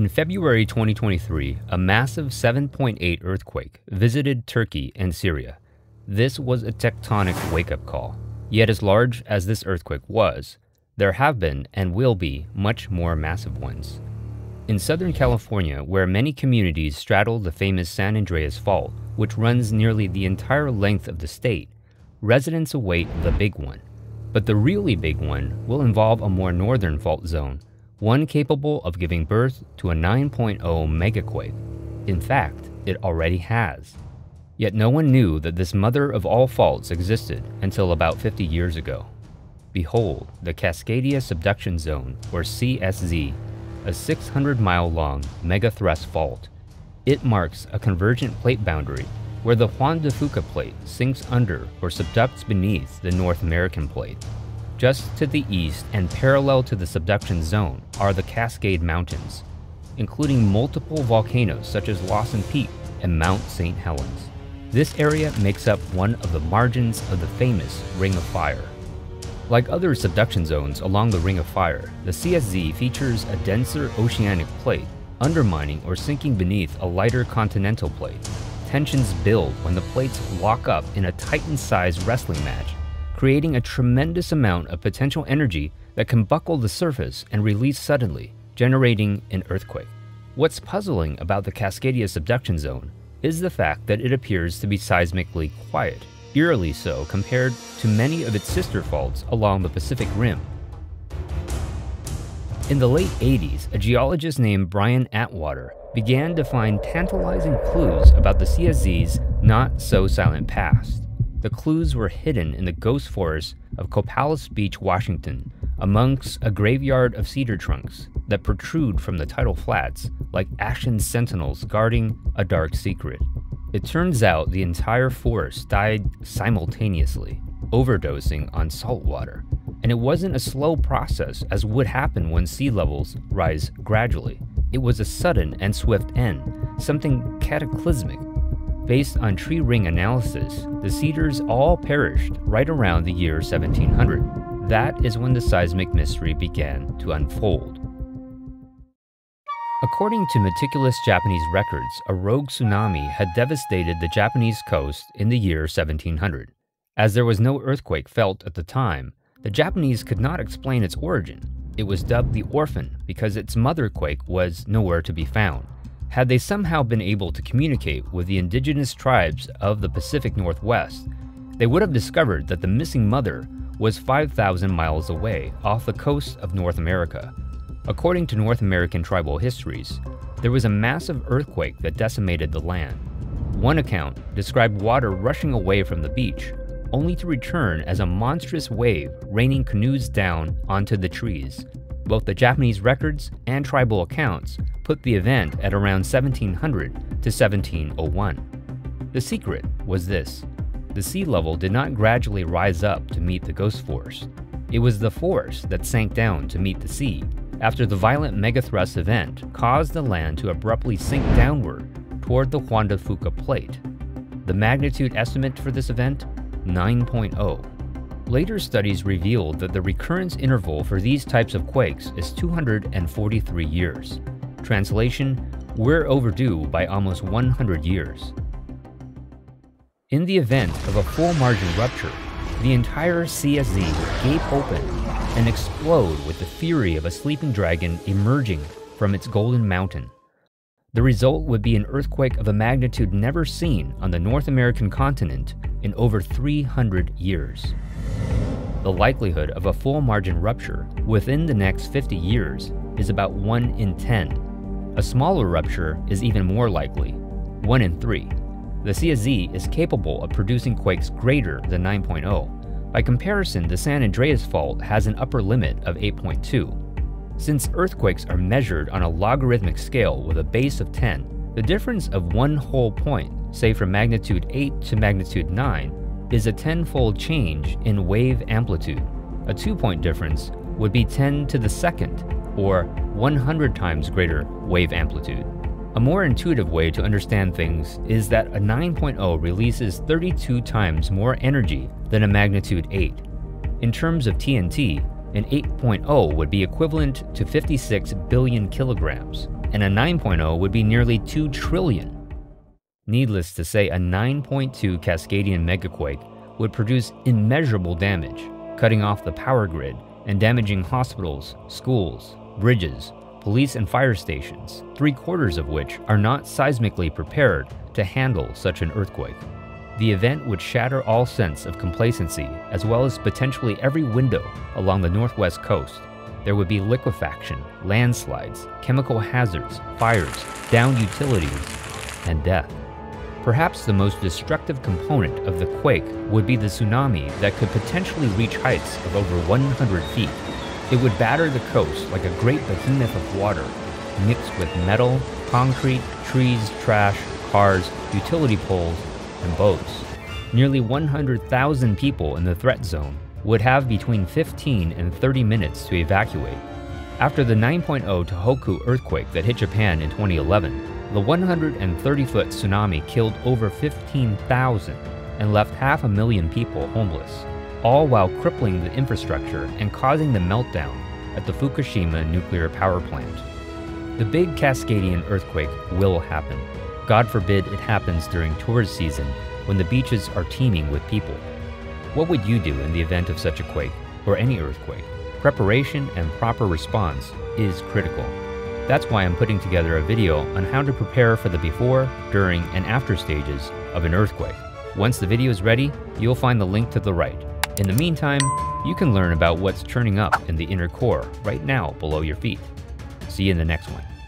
February 2023, a massive 7.8 earthquake visited Turkey and Syria. This was a tectonic wake-up call. Yet as large as this earthquake was, there have been and will be much more massive ones. In Southern California, where many communities straddle the famous San Andreas fault, which runs nearly the entire length of the state, residents await the big one. But the really big one will involve a more northern fault zone, one capable of giving birth to a 9.0 megaquake. In fact, it already has. Yet no one knew that this mother of all faults existed until about 50 years ago. Behold, the Cascadia Subduction Zone, or CSZ, a 600-mile-long megathrust fault. It marks a convergent plate boundary where the Juan de Fuca plate sinks under or subducts beneath the North American plate. Just to the east and parallel to the subduction zone are the Cascade Mountains, including multiple volcanoes such as Lawson Peak and Mount St. Helens. This area makes up one of the margins of the famous Ring of Fire. Like other subduction zones along the Ring of Fire, the CSZ features a denser oceanic plate, undermining or sinking beneath a lighter continental plate. Tensions build when the plates lock up in a Titan-sized wrestling match, creating a tremendous amount of potential energy that can buckle the surface and release suddenly, generating an earthquake. What's puzzling about the Cascadia Subduction Zone is the fact that it appears to be seismically quiet, eerily so compared to many of its sister faults along the Pacific Rim. In the late 80s, a geologist named Brian Atwater began to find tantalizing clues about the CSZ's not-so-silent past. The clues were hidden in the ghost forest of Copalis Beach, Washington, amongst a graveyard of cedar trunks that protrude from the tidal flats like ashen sentinels guarding a dark secret. It turns out the entire forest died simultaneously, overdosing on salt water, and it wasn't a slow process as would happen when sea levels rise gradually. It was a sudden and swift end, something cataclysmic. Based on tree ring analysis, the cedars all perished right around the year 1700. That is when the seismic mystery began to unfold. According to meticulous Japanese records, a rogue tsunami had devastated the Japanese coast in the year 1700. As there was no earthquake felt at the time, the Japanese could not explain its origin. It was dubbed the Orphan because its mother quake was nowhere to be found. Had they somehow been able to communicate with the indigenous tribes of the Pacific Northwest, they would have discovered that the missing mother was 5,000 miles away off the coast of North America. According to North American tribal histories, there was a massive earthquake that decimated the land. One account described water rushing away from the beach, only to return as a monstrous wave raining canoes down onto the trees. Both the Japanese records and tribal accounts put the event at around 1700 to 1701. The secret was this: the sea level did not gradually rise up to meet the ghost force. It was the force that sank down to meet the sea after the violent megathrust event caused the land to abruptly sink downward toward the Juan de Fuca plate. The magnitude estimate for this event? 9.0. Later studies revealed that the recurrence interval for these types of quakes is 243 years. Translation: we're overdue by almost 100 years. In the event of a full margin rupture, the entire CSZ would gape open and explode with the fury of a sleeping dragon emerging from its golden mountain. The result would be an earthquake of a magnitude never seen on the North American continent in over 300 years. The likelihood of a full margin rupture within the next 50 years is about 1 in 10. A smaller rupture is even more likely, 1 in 3. The CSZ is capable of producing quakes greater than 9.0. By comparison, the San Andreas fault has an upper limit of 8.2. Since earthquakes are measured on a logarithmic scale with a base of 10, the difference of one whole point, say from magnitude 8 to magnitude 9, is a 10-fold change in wave amplitude. A 2-point difference would be 10 to the second, or 100 times greater wave amplitude. A more intuitive way to understand things is that a 9.0 releases 32 times more energy than a magnitude 8. In terms of TNT, an 8.0 would be equivalent to 56 billion kilograms. and a 9.0 would be nearly 2 trillion. Needless to say, a 9.2 Cascadian megaquake would produce immeasurable damage, cutting off the power grid and damaging hospitals, schools, bridges, police and fire stations, 3/4 of which are not seismically prepared to handle such an earthquake. The event would shatter all sense of complacency, as well as potentially every window along the northwest coast. There would be liquefaction, landslides, chemical hazards, fires, downed utilities, and death. Perhaps the most destructive component of the quake would be the tsunami that could potentially reach heights of over 100 feet. It would batter the coast like a great behemoth of water, mixed with metal, concrete, trees, trash, cars, utility poles, and boats. Nearly 100,000 people in the threat zone would have between 15 and 30 minutes to evacuate. After the 9.0 Tohoku earthquake that hit Japan in 2011, the 130-foot tsunami killed over 15,000 and left 500,000 people homeless, all while crippling the infrastructure and causing the meltdown at the Fukushima nuclear power plant. The big Cascadian earthquake will happen. God forbid it happens during tourist season when the beaches are teeming with people. What would you do in the event of such a quake, or any earthquake? Preparation and proper response is critical. That's why I'm putting together a video on how to prepare for the before, during, and after stages of an earthquake. Once the video is ready, you'll find the link to the right. In the meantime, you can learn about what's churning up in the inner core right now below your feet. See you in the next one.